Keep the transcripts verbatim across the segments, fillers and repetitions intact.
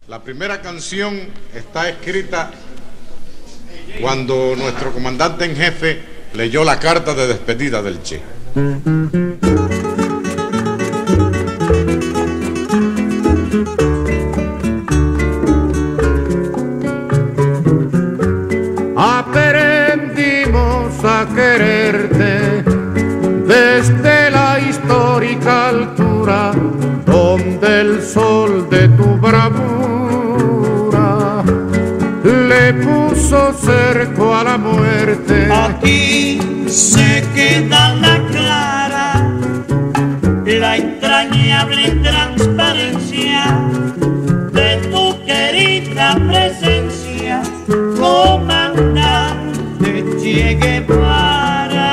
La primera canción está escrita cuando nuestro comandante en jefe leyó la carta de despedida del Che. Aprendimos a quererte desde la histórica altura donde el sol de tu bravura le puso cerco a la muerte. Aquí se queda la clara, la entrañable transparencia de tu querida presencia, comandante Che Guevara.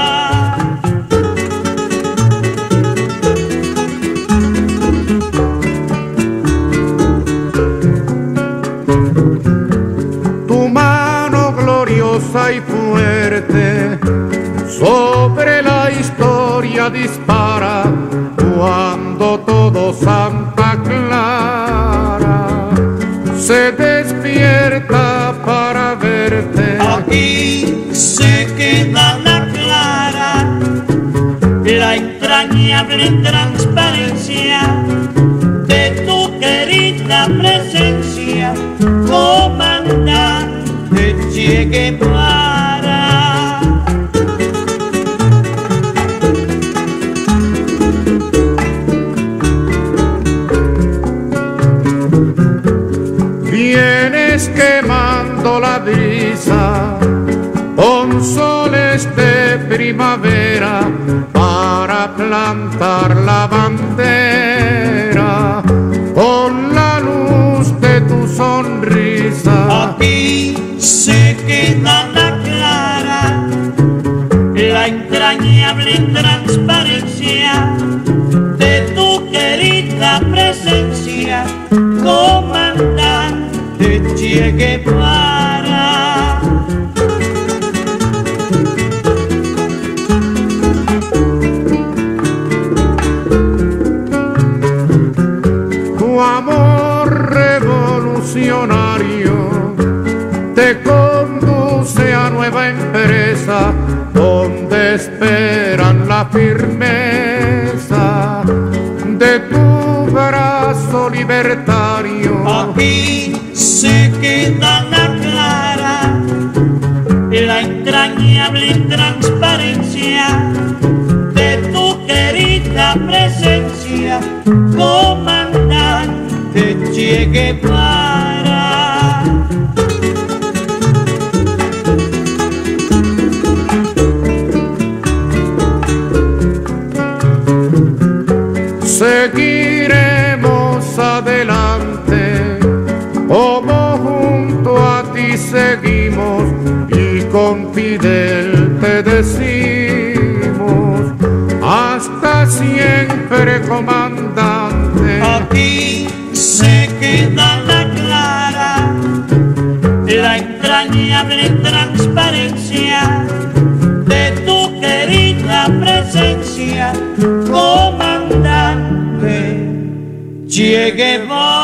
Tu mano gloriosa y fuerte sobre la historia dispara cuando todo Santa Clara se despierta para verte. Aquí se queda la clara, la entrañable transparencia de tu querida presencia, comandante Che Guevara. Vienes quemando la brisa con soles de primavera para plantar la bandera con la luz de tu sonrisa. Aquí se queda la clara, la entrañable transparencia de tu querida presencia, comandante Che Guevara. Tu amor revolucionario te conduce a nueva empresa donde esperan la firmeza de tu brazo libertario. Aquí se queda la clara, la entrañable transparencia de tu querida presencia, comandante Che Guevara. Seguiremos adelante, como junto a ti seguimos y con Fidel te decimos, hasta siempre, comandante. Aquí se queda la clara, la entrañable transparencia de tu querida presencia, comandante Che Guevara.